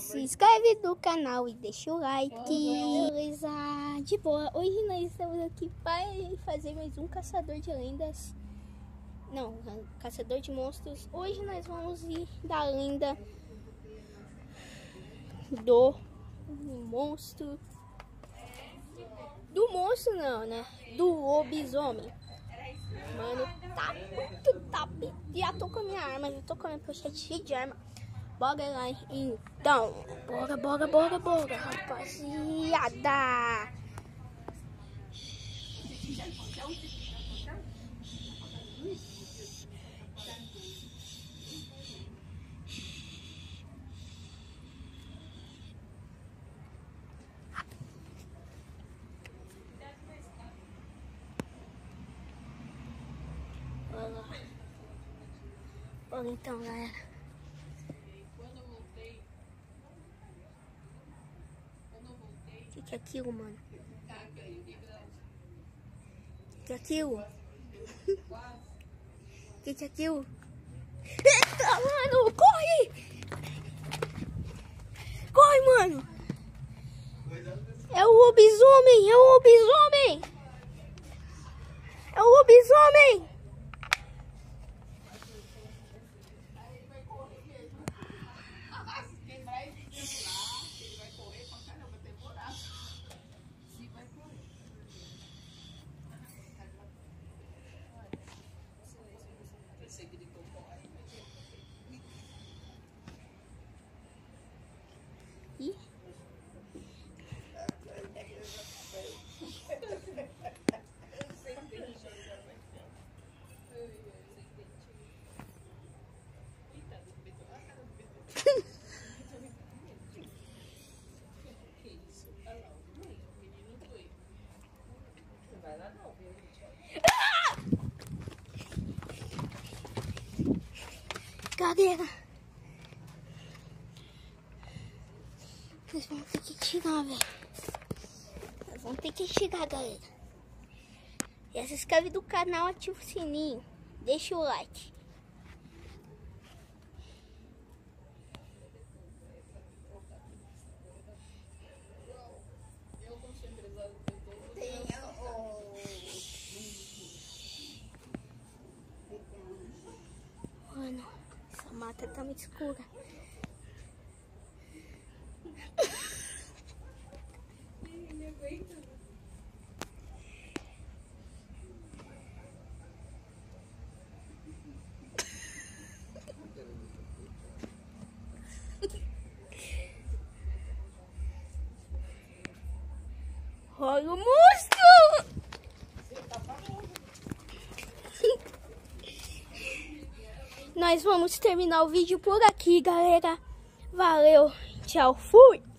se inscreve no canal e deixa o like. Beleza, de boa. Hoje nós estamos aqui para fazer mais um caçador de lendas. Não, caçador de monstros. Hoje nós vamos ir da lenda do monstro. Do monstro não, né? Do lobisomem. Mano, tá muito top. Já tô com a minha arma, já tô com a minha pochete cheia de arma. Bora lá, então. Bora, rapaziada. Bora então, galera. O que é aquilo, mano? O que é aquilo? O que é aquilo? Eita, mano! Corre! Corre, mano! É o lobisomem! É o lobisomem! É o lobisomem! Ih. Galera, vocês vão ter que tirar, velho. Vocês vão ter que tirar, galera. Já se inscreve no canal, ativa o sininho, deixa o like. Mano, essa mata tá muito escura. Olha o monstro! Nós vamos terminar o vídeo por aqui, galera. Valeu, tchau, fui!